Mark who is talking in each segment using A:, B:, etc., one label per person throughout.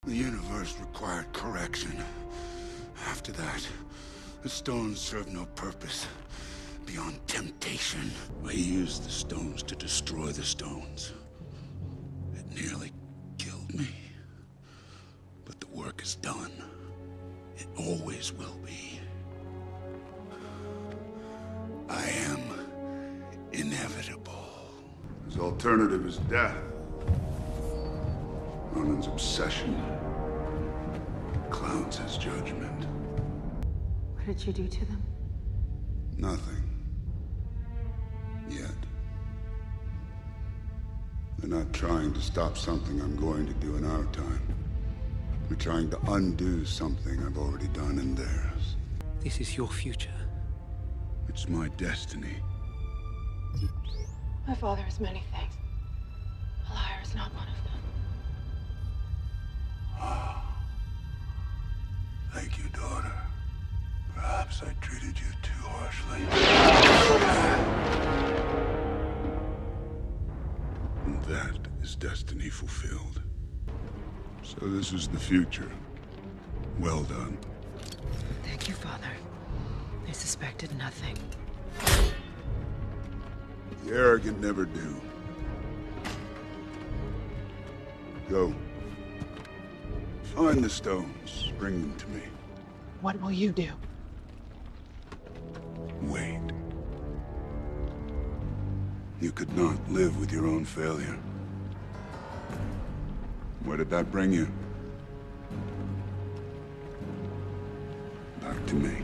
A: The universe required correction. After that, the stones served no purpose beyond temptation. I used the stones to destroy the stones. It nearly killed me. But the work is done. It always will be. I am inevitable. His alternative is death. Ronan's obsession clouds his judgment.
B: What did you do to them?
A: Nothing. Yet. They're not trying to stop something I'm going to do in our time. We're trying to undo something I've already done in theirs.
C: This is your future.
A: It's my destiny.
B: My father is many things. A liar is not one of them.
A: Thank you, daughter. Perhaps I treated you too harshly. And that is destiny fulfilled. So this is the future. Well done.
B: Thank you, Father. I suspected nothing.
A: The arrogant never do. Go. Find the stones. Bring them to me.
B: What will you do?
A: Wait. You could not live with your own failure. Where did that bring you? Back to me.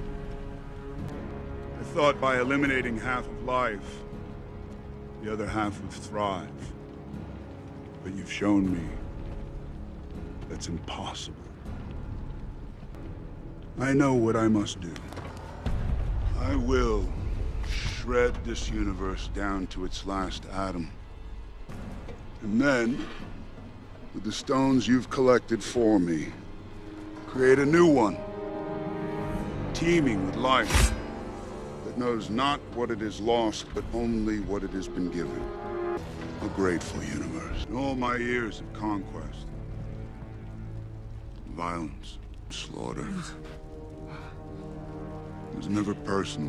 A: I thought by eliminating half of life, the other half would thrive. But you've shown me that's impossible. I know what I must do. I will shred this universe down to its last atom. And then, with the stones you've collected for me, create a new one, teeming with life, that knows not what it has lost, but only what it has been given. A grateful universe. In all my years of conquest, violence, slaughter, it was never personal.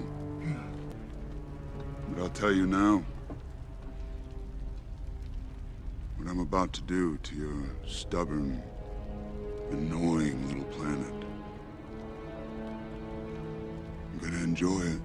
A: But I'll tell you now, what I'm about to do to your stubborn, annoying little planet. I'm gonna enjoy it.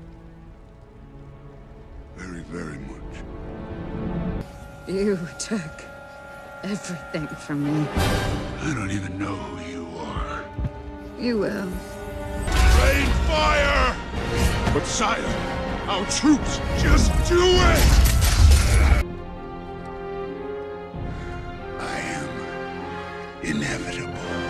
A: Very, very much.
D: You took everything from me.
A: I don't even know who you are.
D: You will.
A: Rain fire! But sire, our troops, just do it! I am inevitable.